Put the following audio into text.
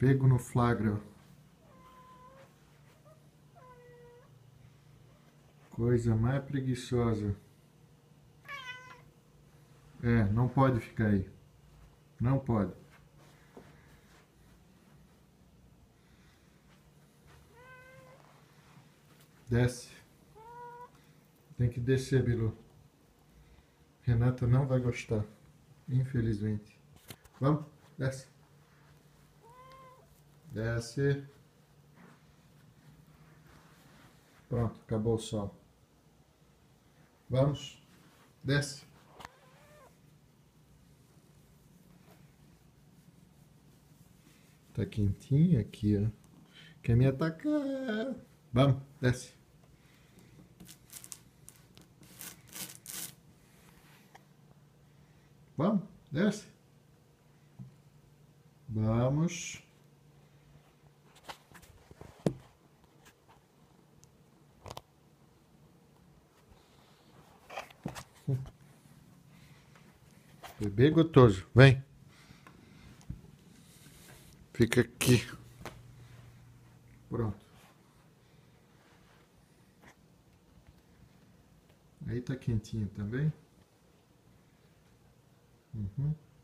Pego no flagra. Coisa mais preguiçosa. É, não pode ficar aí. Não pode. Desce. Tem que descer, Bilu. Renata não vai gostar. Infelizmente. Vamos? Desce. Desce. Pronto, acabou o sol. Vamos? Desce. Tá quentinho aqui, ó. Quer me atacar? Vamos, desce. Vamos, desce. Vamos. Bebê gostoso, vem. Fica aqui. Pronto. Aí tá quentinho também. Uhum.